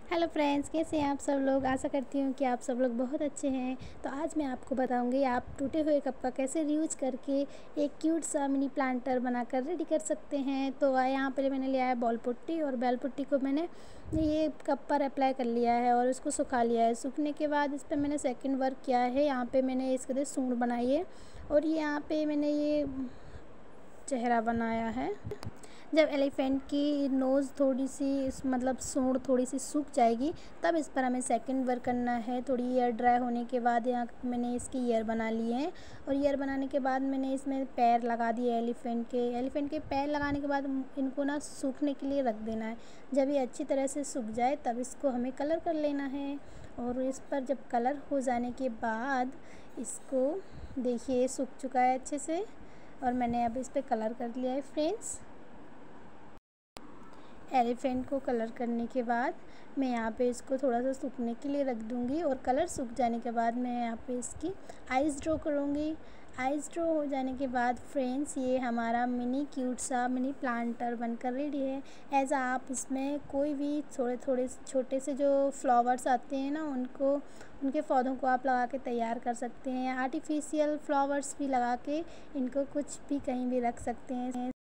Hello friends, कैसे हैं आप सब लोग। आशा करती हूँ कि आप सब लोग बहुत अच्छे हैं। तो आज मैं आपको बताऊँगी आप टूटे हुए कप का कैसे रीयूज करके एक क्यूट सा मिनी प्लांटर बनाकर रेडी कर सकते हैं। तो यहाँ पर मैंने लिया है बॉल पुट्टी, और बॉल पुट्टी को मैंने ये कप पर अप्लाई कर लिया है और उसको सुखा लिया है। सूखने के बाद इस पर मैंने सेकंड वर्क किया है। यहाँ पर मैंने इसके सूंड बनाई है और यहाँ पर मैंने ये चेहरा बनाया है। जब एलिफेंट की नोज़ थोड़ी सी मतलब सूंड थोड़ी सी सूख जाएगी तब इस पर हमें सेकंड वर्क करना है। थोड़ी ईयर ड्राई होने के बाद यहाँ मैंने इसकी ईयर बना ली है, और ईयर बनाने के बाद मैंने इसमें पैर लगा दिए एलिफेंट के पैर लगाने के बाद इनको ना सूखने के लिए रख देना है। जब ये अच्छी तरह से सूख जाए तब इसको हमें कलर कर लेना है। और इस पर जब कलर हो जाने के बाद इसको देखिए सूख चुका है अच्छे से, और मैंने अब इस पर कलर कर लिया है फ्रेंड्स। एलिफेंट को कलर करने के बाद मैं यहाँ पे इसको थोड़ा सा सूखने के लिए रख दूँगी, और कलर सूख जाने के बाद मैं यहाँ पे इसकी आइज़ ड्रॉ करूँगी। आइज़ ड्रॉ हो जाने के बाद फ्रेंड्स ये हमारा मिनी क्यूट सा मिनी प्लांटर बनकर रेडी है। ऐसा आप इसमें कोई भी थोड़े थोड़े छोटे से जो फ्लावर्स आते हैं ना उनके पौधों को आप लगा के तैयार कर सकते हैं। आर्टिफिशियल फ्लावर्स भी लगा के इनको कुछ भी कहीं भी रख सकते हैं।